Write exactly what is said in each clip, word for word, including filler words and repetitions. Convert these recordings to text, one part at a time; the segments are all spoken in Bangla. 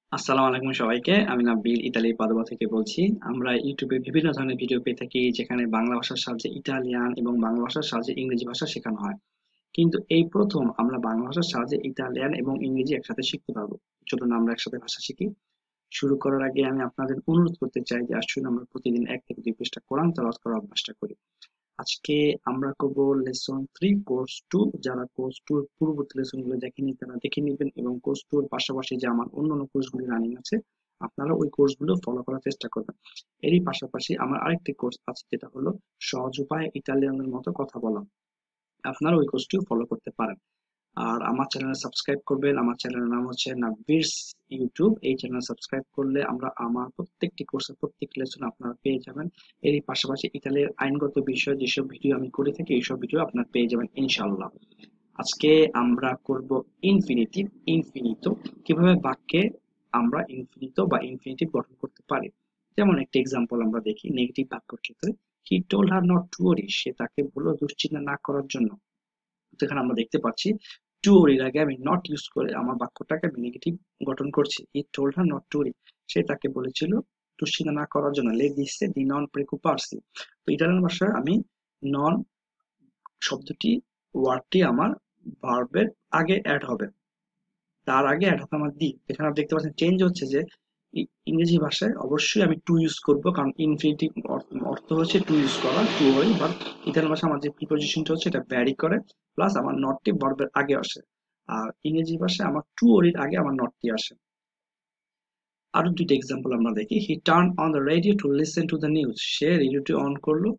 আসসালামু আলাইকুম সবাইকে। আমি নাবিল ইতালি পাদুয়া থেকে বলছি। আমরা ইউটিউবে বিভিন্ন ধরনের ভিডিও পেয়ে থাকি যেখানে বাংলা ভাষার সাহায্যে ইটালিয়ান এবং বাংলা ভাষার সাহায্যে ইংরেজি ভাষা শেখানো হয়। কিন্তু এই প্রথম আমরা বাংলা ভাষার সাহায্যে ইটালিয়ান এবং ইংরেজি একসাথে শিখতে পারবো। চলুন আমরা একসাথে ভাষা শিখি। শুরু করার আগে আমি আপনাদের অনুরোধ করতে চাই যে আসুন আমরা প্রতিদিন এক থেকে দুই পৃষ্ঠা কোরআন তেলাওয়াত করার অভ্যাসটা করি। আজকে আমরা করব লেসন থ্রি কোর্স টু। যারা কোর্স টু এর পূর্ববর্তী লেসন গুলো দেখেনি তারা দেখে নেবেন, এবং কোর্স টু এর পাশাপাশি যে আমার অন্যান্য কোর্সগুলি রানিং আছে আপনারা ওই কোর্সগুলো ফলো করার চেষ্টা করবেন। এরই পাশাপাশি আমার আরেকটি কোর্স আছে যেটা হলো সহজ উপায়ে ইতালিয়ানদের মতো কথা বলা। আপনারা ওই কোর্সটিও ফলো করতে পারেন। আর আমার চ্যানেল সাবস্ক্রাইব করবেন। আমার চ্যানেলের নাম হচ্ছে নাভিরস ইউটিউব। এই চ্যানেল সাবস্ক্রাইব করলে আমরা আমার প্রত্যেকটি কোর্সের প্রত্যেকটি লেসন আপনারা পেয়ে যাবেন। এরই পাশাপাশি ইতালির আইনগত বিষয়ে যেসব ভিডিও আমি করে থাকি এইসব ভিডিও আপনারা পেয়ে যাবেন ইনশাআল্লাহ। আজকে আমরা করব ইনফিনিটিভ, ইনফিনিতো। কিভাবে বাক্যে আমরা ইনফিনিতো বা ইনফিনিটিভ গঠন করতে পারি। যেমন একটা এক্সাম্পল আমরা দেখি নেগেটিভ বাক্যের ক্ষেত্রে। He told her not to worry, সে তাকে বলল দুশ্চিন্তা না করার জন্য। তো এখানে আমরা দেখতে পাচ্ছি টু ওরির আগে আমি নট ইউজ করে আমার বাক্যটাকে আমি নেগেটিভ গঠন করছি। He told her not to worry, সে তাকে বলেছিল দুশ্চিন্তা না করার জন্য। লে দিচ্ছে দি নন প্রেকুপারসি। তো ইটালিয়ান ভাষায় আমি নন শব্দটি, ওয়ার্ডটি আমার ভার্বের আগে অ্যাড হবে, তার আগে অ্যাড হবে আমার দি। এখানে আপনি দেখতে পাচ্ছেন চেঞ্জ হচ্ছে যে ই- ইংরেজি ভাষায় অবশ্যই আমি টু ইউজ করব, কারণ ইনফিনিটিভ অর্থ হচ্ছে টু ইউজ করা, টু হয়। বাট ইতালিয়ান ভাষা আমার যে প্রিপোজিশনটা হচ্ছে এটা ভ্যারি করে, প্লাস আমার নটটি ভার্বের আগে আসে। আর ইংরেজি ভাষায় আমার টু ওরির আগে আমার নটটি আসে। আরো দুইটা এক্সাম্পল আমরা দেখি। He turn on the radio to listen to the news, সে রেডিওটি অন করলো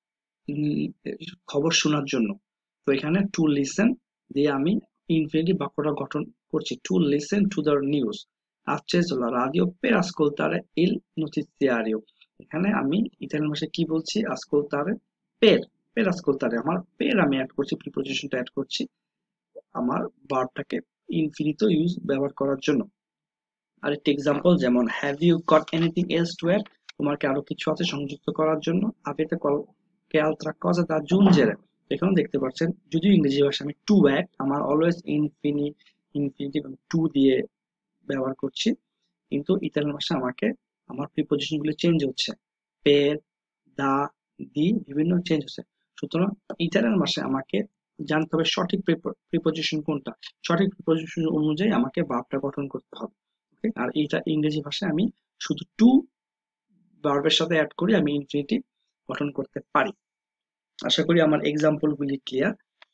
উম, খবর শোনার জন্য। তো এখানে টু লিসেন দিয়ে আমি ইনফিনিটিভ বাক্যটা গঠন করছি, to listen to the news. acceso la radio per ascoltare il notiziario। এখানে আমি ইতালিয়ান ভাষায় কি বলছি, ascoltare per, per ascoltare আমার per আমি অ্যাড করছি, প্রিপোজিশনটা অ্যাড করছি আমার ভার্বটাকে ইনফিনিটো ইউজ ব্যবহার করার জন্য। আরেকটি এক্সাম্পল যেমন have you got anything else to add, তোমার কি আরো কিছু আছে সংযুক্ত করার জন্য। avete qualche altra cosa da aggiungere। এখানে দেখতে পাচ্ছেন যদিও ইংরেজি ভাষায় আমি টু অ্যাড আমার অলওয়েজ ইনফিনি ইনফিনিটিভ টু দিয়ে ব্যবহার করছি, কিন্তু ইতালিয়ান ভাষা আমাকে আমার প্রিপোজিশন গুলো চেঞ্জ হচ্ছে, পের, দা, দি বিভিন্ন চেঞ্জ হচ্ছে। সুতরাং ইতালিয়ান ভাষায় আমাকে জানতে হবে সঠিক প্রিপোজিশন কোনটা, সঠিক প্রিপোজিশন অনুযায়ী আমাকে ভার্বটা গঠন করতে হবে। ওকে, আর এইটা ইংরেজি ভাষায় আমি শুধু টু ভার্বের সাথে অ্যাড করে আমি ইনফিনিটিভ গঠন করতে পারি। আশা করি আমার এক্সাম্পল গুলি ক্লিয়ার।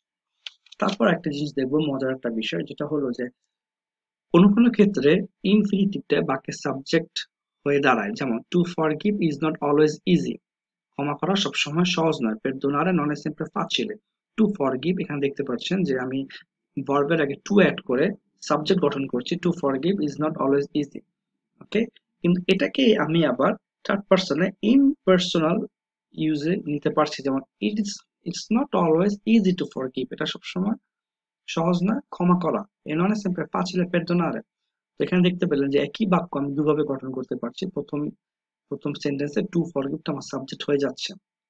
তারপর একটা জিনিস দেখবো, মজার একটা বিষয়, যেটা হলো যে কোনো কোনো ক্ষেত্রে ইনফিনিটিভটা বাক্যের সাবজেক্ট হয়ে দাঁড়ায়। যেমন to forgive is not always easy, ক্ষমা করা সবসময় সহজ নয়। পেরদোনারে নন এ সেমপ্রে ফাচিলে। টু ফরগিভ এখানে দেখতে পাচ্ছেন যে আমি ভার্বের আগে টু অ্যাড করে সাবজেক্ট গঠন করছি, to forgive is not always easy. Okay, কিন্তু এটাকে আমি আবার থার্ড পার্সনে ইমপার্সোনাল ইউজে নিতে পারছি। যেমন it is it's not always easy to forgive, এটা সবসময় সহজ না ক্ষমা করা। এ নন সেমপ্রে ফাচিলে পেরদোনারে। তো এখানে দেখতে পেলেন যে একই বাক্য আমি দুভাবে গঠন করতে পারছি। প্রথম প্রথম সেন্টেন্সে টু ফরগিভটা আমার সাবজেক্ট হয়ে যাচ্ছে।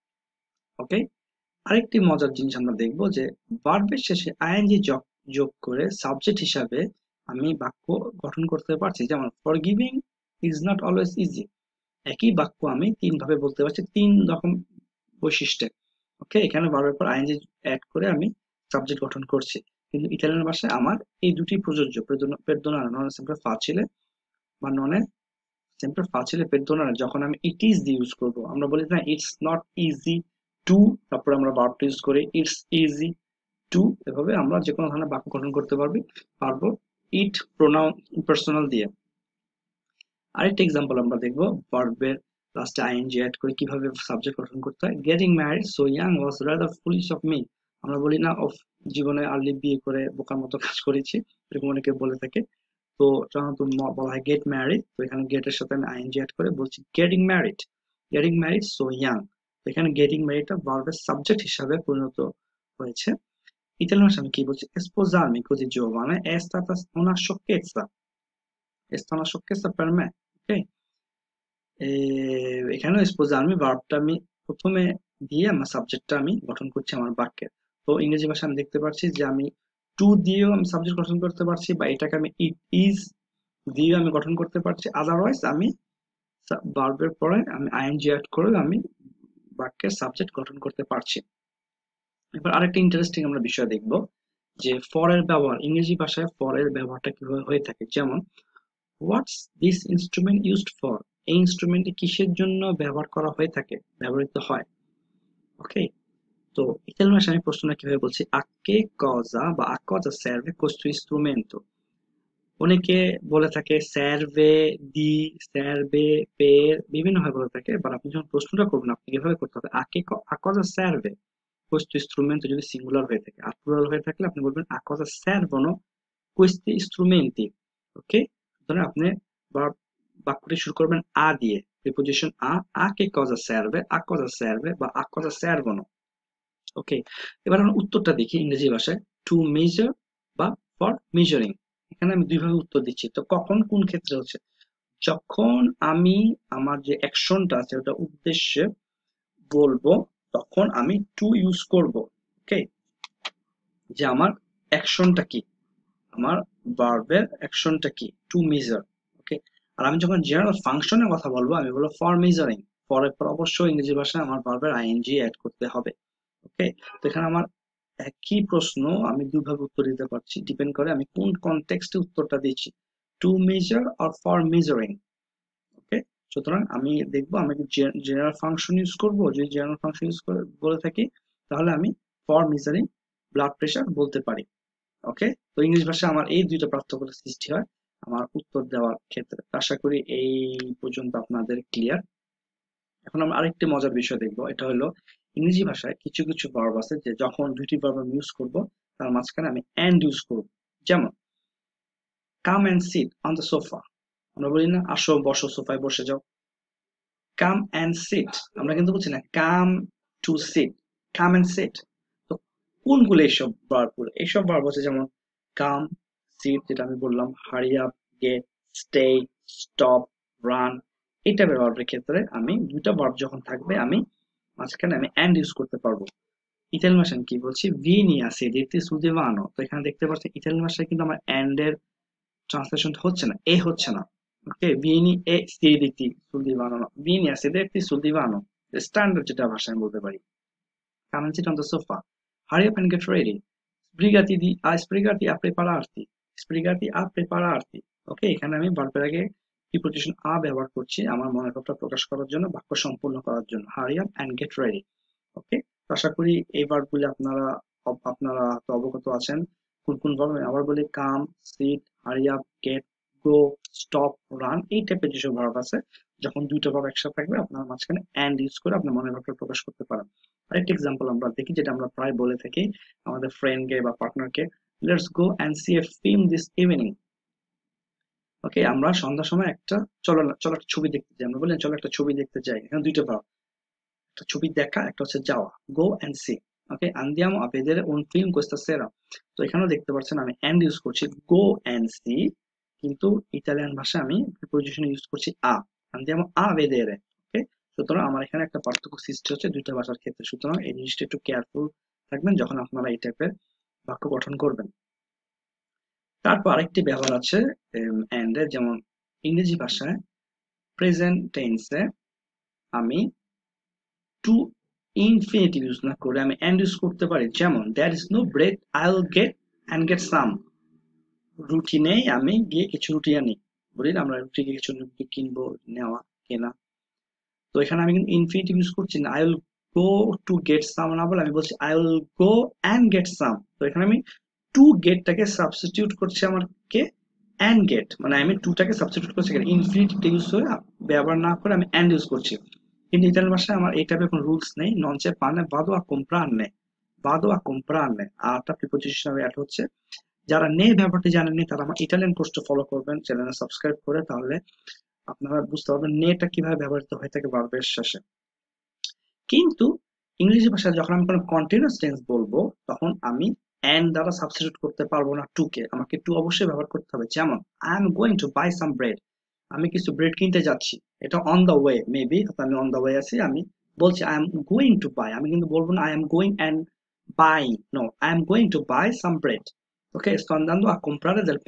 ওকে, আরেকটি মজার জিনিস আমরা দেখব যে ভার্বের শেষে আইএনজি যোগ যোগ করে সাবজেক্ট হিসাবে আমি বাক্য গঠন করতে পারছি। যেমন forgiving is not always easy, একই বাক্য আমি তিন ভাবে বলতে পারছি, তিন রকম বৈশিষ্ট্যে। ওকে, এখানে ভার্বের পর আইএনজি অ্যাড করে আমি সাবজেক্ট গঠন করছি। কিন্তু ইটালিয়ান ভাষায় আমার এই দুটি প্রযোজ্য, পেরদোনারে নন সেমপ্রে ফাচিলে বা ননে সেমপ্রে ফাচিলে পেরদোনারে। যখন আমি ইট ইজ দিয়ে ইউজ করব, আমরা বলি না ইটস নট ইজি টু, তারপরে আমরা ভার্বটা ইউজ করি ইটস ইজি টু। এভাবে আমরা যে কোনো ধরনের বাক্য গঠন করতে পারবি পারবো ইট প্রোনাউন পার্সোনাল দিয়ে। আরেকটা এক্সাম্পল আমরা দেখবো ভার্বের লাস্টে আইএনজি অ্যাড করে কিভাবে সাবজেক্ট গঠন করতে হয়। Getting married so young was rather foolish of me. আমরা বলি না অফ, জীবনে আর্লি বিয়ে করে বোকার মতো কাজ করেছি, এরকম অনেকে বলে থাকে। তো সাধারণত বলা হয় গেট ম্যারিড, তো এখানে গেট এর সাথে আমি আইএনজি অ্যাড করে বলছি getting married, getting married so young. তো এখানে গেটিং ম্যারিডটা ভার্বের সাবজেক্ট হিসাবে পরিণত হয়েছে। ইতালিয়ান ভাষায় আমি কি বলছি, sposarmi così giovane è stata una sciocchezza, è stata una sciocchezza per me। ওকে, এখানে স্পোজার্মি ভার্বটা আমি প্রথমে দিয়ে আমার সাবজেক্টটা আমি গঠন করছি আমার বাক্যে। তো ইংরেজি ভাষায় আমি দেখতে পাচ্ছি যে আমি টু দিয়েও আমি সাবজেক্ট গঠন করতে পারছি, বা এটাকে আমি ইট ইজ দিয়ে আমি গঠন করতে পারছি, আদারওয়াইজ আমি ভার্বের পরে আমি আইএনজি অ্যাড করে আমি বাক্যের সাবজেক্ট গঠন করতে পারছি। এবার আরেকটা ইন্টারেস্টিং আমরা বিষয় দেখব যে ফর এর ব্যবহার, ইংরেজি ভাষায় ফর এর ব্যবহারটা কিভাবে হয়ে থাকে। যেমন what's this instrument used for, এই ইনস্ট্রুমেন্টটি কিসের জন্য ব্যবহার করা হয়ে থাকে, ব্যবহৃত হয়। ওকে, তো ইতালিয়ান ভাষায় আমি প্রশ্নটা কিভাবে বলছি, a che cosa বা a cosa serve questo strumento। অনেকে বলে থাকে সার্ভে, দি, সার্ভে, পের, বিভিন্ন ভাবে বলে থাকে। বাট আপনি যখন প্রশ্নটা করবেন আপনি কিভাবে করতে হবে, a che co- a cosa serve questo strumento যদি সিঙ্গুলার হয়ে থাকে, আর প্লুরাল হয়ে থাকলে আপনি বলবেন a cosa servono questi strumenti। ওকে, সুতরাং আপনি verb- বাক্যটি শুরু করবেন আ দিয়ে, প্রিপোজিশন আ, a che cosa serve, a cosa serve বা a cosa servono। ওকে, এবার আমরা উত্তরটা দেখি ইংরেজি ভাষায়, টু মেজার বা ফর মেজারিং। এখানে আমি দুইভাবে উত্তর দিচ্ছি। তো কখন কোন ক্ষেত্রে হচ্ছে, যখন আমি আমার যে অ্যাকশনটা আছে ওটা উদ্দেশ্যে বলবো তখন আমি টু ইউজ করব। ওকে, যে আমার অ্যাকশনটা কি, আমার ভার্বের অ্যাকশনটা কি, টু মেজার। ওকে, আর আমি যখন জেনারেল ফাংশনের কথা বলবো আমি বলবো ফর মেজারিং। ফরের পর অবশ্যই ইংরেজি ভাষায় আমার ভার্বের আইএনজি অ্যাড করতে হবে। ওকে, তো এখানে আমার একই প্রশ্ন আমি দুইভাবে উত্তর দিতে পারছি, ডিপেন্ড করে আমি কোন কনটেক্সটে উত্তরটা দিচ্ছি, টু মেজার আর ফর মেজারিং। ওকে, সুতরাং আমি দেখবো আমি জেনারেল ফাংশন ইউজ করব, যদি জেনারেল ফাংশন ইউজ করে বলে থাকি তাহলে আমি ফর মেজারিং ব্লাড প্রেশার বলতে পারি। ওকে, তো ইংলিশ ভাষায় আমার এই দুইটা পার্থক্য সৃষ্টি হয় আমার উত্তর দেওয়ার ক্ষেত্রে। আশা করি এই পর্যন্ত আপনাদের ক্লিয়ার। এখন আমরা আরেকটি মজার বিষয় দেখবো, এটা হলো ইংরেজি ভাষায় কিছু কিছু ভার্ব আছে যে যখন দুইটি ভার্ব আমি ইউজ করব তার মাঝখানে আমি এন্ড ইউজ করব। যেমন come and sit on the sofa, আমরা বলি না আসো বসো সোফায় বসে যাও, কাম এন্ড সিট, আমরা কিন্তু বলছি না come to sit, come and sit. তো কোনগুলো এইসব ভার্ব গুলো, এইসব ভার্ব হচ্ছে যেমন কাম, সিট যেটা আমি বললাম, hurry up, get, stay, stop, run, এই টাইপের ভার্বের ক্ষেত্রে আমি দুইটা ভার্ব যখন থাকবে আমি মাঝখানে আমি এন্ড ইউজ করতে পারবো। ইতালিয়ান ভাষায় আমি কি বলছি, ভিনি a sederti sul divano। তো এখানে দেখতে পাচ্ছেন ইতালিয়ান ভাষায় কিন্তু আমার এন্ড এর ট্রান্সলেশন হচ্ছে না, এ হচ্ছে না। ওকে, ভিনি এ sederti sul divano না, ভিনি a sederti sul divano, standard যেটা ভাষায় আমি বলতে পারি। Come and sit on the sofa, hurry up and get ready, sbrigati di a sbrigati a prepararti, sbrigati a prepararti। ওকে, এখানে আমি ভার্বের আগে প্রিপোজিশন আ ব্যবহার করছি আমার মনের ভাবটা প্রকাশ করার জন্য, বাক্য সম্পূর্ণ করার জন্য, hurry up and get ready। ওকে, আশা করি এই ভার্বগুলি আপনারা অব- আপনারা তো অবগত আছেন। কোন কোন ভার্ব আমি আবার বলি, come, sit, hurry up, get, go, stop, run, এই টাইপের যেসব ভার্ব আছে যখন দুইটা ভার্ব একসাথে থাকবে আপনার মাঝখানে এন্ড ইউজ করে আপনার মনের ভাবটা প্রকাশ করতে পারেন। আরেকটা এক্সাম্পল আমরা দেখি যেটা আমরা প্রায় বলে থাকি আমাদের ফ্রেন্ডকে বা পার্টনারকে, let's go and see a film this evening. Okay, আমরা সন্ধ্যার সময় একটা, চলো না চলো একটা ছবি দেখতে যাই, আমরা বললেন চলো একটা ছবি দেখতে যাই, এখানে দুইটা ভার্ব, একটা ছবি দেখা, একটা হচ্ছে যাওয়া, go and see. Okay, andiamo a vedere un film questa sera। তো এখানেও দেখতে পাচ্ছেন আমি এন্ড ইউজ করছি গো এন্ড সি, কিন্তু ইতালিয়ান ভাষায় আমি প্রিপোজিশন ইউজ করছি আ, andiamo a vedere। ওকে, সুতরাং আমার এখানে একটা পার্থক্য সৃষ্টি হচ্ছে দুইটা ভাষার ক্ষেত্রে। সুতরাং এই জিনিসটা একটু কেয়ারফুল থাকবেন যখন আপনারা এই টাইপের বাক্য গঠন করবেন। তারপর আরেকটি ব্যবহার আছে এন্ড এর, যেমন ইংরেজি ভাষায় প্রেজেন্ট টেন্সে আমি টু ইনফিনিটিভ ইউজ না করে আমি এন্ড ইউজ করতে পারি। যেমন there is no bread I will get and get some, রুটি নেই আমি গিয়ে কিছু রুটি আনি, বলি না আমরা রুটি কিছু রুটি কিনবো, নেওয়া, কেনা। তো এখানে আমি কিন্তু ইনফিনিটিভ ইউজ করছি না, I will go to get some না বলে আমি বলছি I will go and get some. তো এখানে আমি টু গেটটাকে সাবস্টিটিউট করছি আমার কে, অ্যান্ড গেট, মানে আমি টুটাকে সাবস্টিটিউট করছি, ইনফিনিটিভটা ইউজ করে ব্যবহার না করে আমি অ্যান্ড ইউজ করছি। কিন্তু ইতালিয়ান ভাষায় আমার এই টাইপের কোনো রুলস নেই, নন c'è pane vado a comprarne, vado a comprarne আরটা প্রিপোজিশন হিসেবে অ্যাড হচ্ছে। যারা নে ব্যাপারটি জানেননি তারা আমার ইটালিয়ান কোর্সটা ফলো করবেন, চ্যানেলে সাবস্ক্রাইব করে, তাহলে আপনারা বুঝতে পারবেন নেটা কিভাবে ব্যবহৃত হয়ে থাকে ভার্বের শেষে। কিন্তু ইংরেজি ভাষায় যখন আমি কোনো কন্টিনিউয়াস টেন্স বলবো তখন আমি এন্ড দ্বারা সাবস্টিটিউট করতে পারবো না টু কে, আমাকে টু অবশ্যই ব্যবহার করতে হবে। যেমন I am going to buy some bread, আমি কিছু ব্রেড কিনতে যাচ্ছি, এটা অন দ্য ওয়ে, মেবি আমি অন দ্য ওয়ে আছি, আমি বলছি I am going to buy, আমি কিন্তু বলবো না I am going and buy, no, I am going to buy some bread. Okay, sto andando a comprare del pane,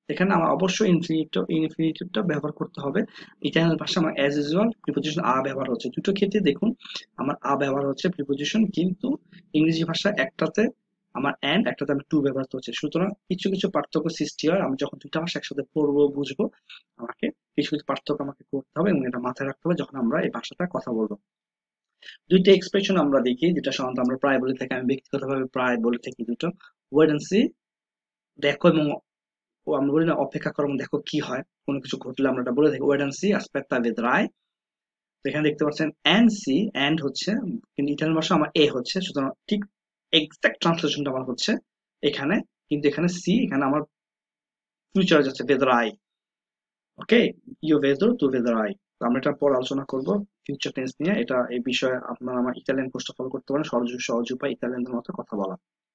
এখানে আমার অবশ্যই ইনফিনিটিভ ইনফিনিটিভটা ব্যবহার করতে হবে। ইটালিয়ান ভাষা আমার অ্যাজ ইউজুয়াল প্রিপোজিশন আ ব্যবহার হচ্ছে, দুটো ক্ষেত্রে দেখুন আমার আ ব্যবহার হচ্ছে প্রিপোজিশন, কিন্তু ইংরেজি ভাষা একটাতে আমার অ্যান্ড, একটাতে আমি টু ব্যবহার হচ্ছে। সুতরাং কিছু কিছু পার্থক্য সৃষ্টি হয়, আমি যখন দুইটা ভাষা একসাথে পড়বো বুঝবো, আমাকে কিছু কিছু পার্থক্য আমাকে করতে হবে এবং এটা মাথায় রাখতে হবে যখন আমরা এই ভাষাটা কথা বলবো। দুইটা এক্সপ্রেশন আমরা দেখি যেটা সাধারণত আমরা প্রায় বলে থাকি, আমি ব্যক্তিগতভাবে প্রায় বলে থাকি দুটো, ওয়েট এন্ড সি, দেখো এবং ও আমরা বলি না অপেক্ষা করো এবং দেখো কি হয়, কোনো কিছু ঘটলে আমরা এটা বলে থাকি ওয়েট এন্ড সি আসপেক্টা ভেদরায়। তো এখানে দেখতে পাচ্ছেন এন্ড সি, এন্ড হচ্ছে কিন্তু ইটালিয়ান ভাষা আমার এ হচ্ছে, সুতরাং ঠিক এক্সাক্ট ট্রান্সলেশনটা আমার হচ্ছে এখানে, কিন্তু এখানে সি, এখানে আমার ফিউচার যাচ্ছে ভেদরাই। ওকে, ইউ ভেদো তু ভেদরাই। তো আমরা এটা পরে আলোচনা করব ফিউচার টেন্স নিয়ে, এটা এই বিষয়ে আপনারা আমার ইতালিয়ান কোর্সটা ফলো করতে পারেন, সহজ সহজ উপায় ইতালিয়ানদের মতো কথা বলা।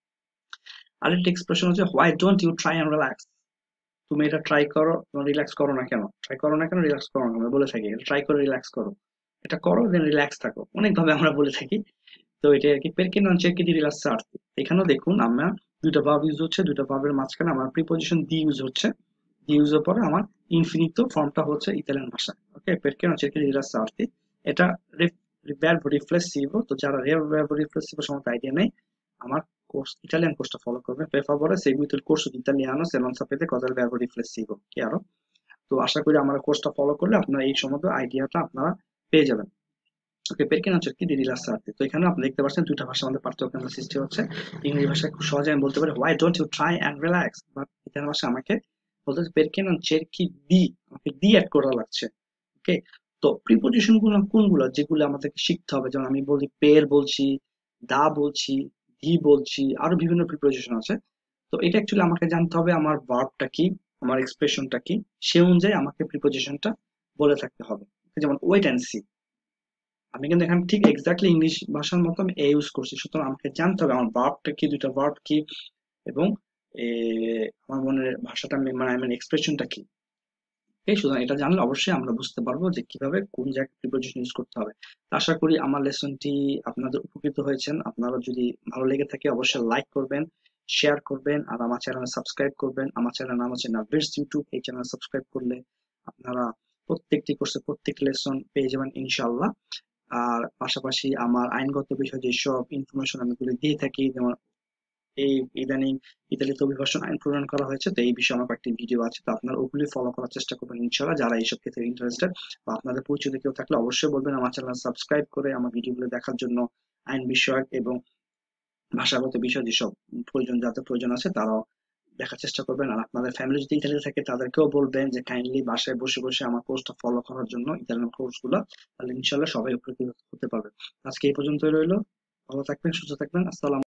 আরেকটা এক্সপ্রেশন হচ্ছে why don't you try and relax. তুমি এটা ট্রাই করো, রিল্যাক্স করো না কেন, ট্রাই করো না কেন, রিল্যাক্স করো না, আমরা বলে থাকি এটা ট্রাই করে রিল্যাক্স করো, এটা করো দেন রিল্যাক্স থাকো, অনেক ভাবে আমরা বলে থাকি। তো এটা আর কি পেরকে নন চেরকে দি রিল্যাক্স আর্থি। এখানেও দেখুন আমরা দুইটা ভার্ব ইউজ হচ্ছে, দুইটা ভার্বের মাঝখানে আমার প্রিপজিশন দি ইউজ হচ্ছে, দি ইউজের পরে আমার ইনফিনিটো ফর্মটা হচ্ছে ইতালিয়ান ভাষা। ওকে, পেরকে নন চেরকে দি রিল্যাক্স আর্থি। এটা ভার্ব রিফ্লেসিভো, তো যারা ভার্ব রিফ্লেসিভো সম্বন্ধে আইডিয়া নেই, আমার কোর্স ইটালিয়ান কোর্সটা ফলো করবেন। Per favore seguite il corso di italiano se non sapete cosa è il verbo riflessivo, chiaro? তো আশা করি আমার কোর্সটা ফলো করলে আপনারা এই সম্বন্ধে আইডিয়াটা আপনারা পেয়ে যাবেন। ওকে, perché non cerchi di rilassarti? তো এখানে আপনি দেখতে পাচ্ছেন দুইটা ভাষার মধ্যে পার্থক্য আমাদের সৃষ্টি হচ্ছে। ইংরেজি ভাষায় খুব সহজে আমি বলতে পারি why don't you try and relax, but Italian ভাষা আমাকে বলতে হচ্ছে perché non cerchi di, আমাকে দি অ্যাড করা লাগছে। ওকে, তো প্রিপোজিশন গুলো কোনগুলো যেগুলো আমাদেরকে শিখতে হবে, যেমন আমি বলি পের বলছি, দা বলছি, দি বলছি, আরো বিভিন্ন প্রিপোজিশন আছে। তো এটা অ্যাকচুয়ালি আমাকে জানতে হবে আমার ভার্বটা কি, আমার এক্সপ্রেশনটা কি, সে অনুযায়ী আমাকে প্রিপোজিশনটা বলে থাকতে হবে। যেমন ওয়েট অ্যান্ড সি, আমি কিন্তু এখানে ঠিক এক্স্যাক্টলি ইংলিশ ভাষার মতো আমি এ ইউজ করছি, সুতরাং আমাকে জানতে হবে আমার ভার্বটা কি, দুইটা ভার্ব কি, এবং এ, আমার মনের ভাষাটা আমি- মানে মানে এক্সপ্রেশনটা কি। এই সুতরাং এটা জানলে অবশ্যই আমরা বুঝতে পারবো যে কিভাবে কোন জায়গায় প্রিপোজিশন ইউজ করতে হবে। তো আশা করি আমার লেসনটি আপনাদের উপকৃত হয়েছেন। আপনারা যদি ভালো লেগে থাকে অবশ্যই লাইক করবেন, শেয়ার করবেন, আর আমার চ্যানেল সাবস্ক্রাইব করবেন। আমার চ্যানেল নাম হচ্ছে নাভিরস ইউটিউব, এই চ্যানেল সাবস্ক্রাইব করলে আপনারা প্রত্যেকটি কোর্সে প্রত্যেকটি লেসন পেয়ে যাবেন ইনশাআল্লাহ। আর পাশাপাশি আমার আইনগত বিষয়ে যেসব ইনফরমেশন আমি গুলো দিয়ে থাকি, যেমন এই ইদানিং ইতালিতে অভিবাসন আইন প্রণয়ন করা হয়েছে, তো এই বিষয়ে আমার কয়েকটি ভিডিও আছে, তো আপনারা ওগুলি ফলো করার চেষ্টা করবেন ইনশাআল্লাহ, যারা এইসব ক্ষেত্রে ইন্টারেস্টেড। বা আপনাদের পরিচিত কেউ থাকলে অবশ্যই বলবেন আমার চ্যানেল সাবস্ক্রাইব করে আমার ভিডিওগুলো দেখার জন্য। আইন বিষয়ক এবং ভাষাগত বিষয় যেসব প্রয়োজন, যাতে প্রয়োজন আছে তারাও দেখার চেষ্টা করবেন। আর আপনাদের ফ্যামিলি যদি ইতালিতে থাকে তাদেরকেও বলবেন যে কাইন্ডলি বাসায় বসে বসে আমার কোর্সটা ফলো করার জন্য, ইতালিয়ান কোর্সগুলো, তাহলে ইনশাআল্লাহ সবাই উপকৃত হতে পারবে। আজকে এই পর্যন্তই রইলো, ভালো থাকবেন, সুস্থ থাকবেন, আসসালাম।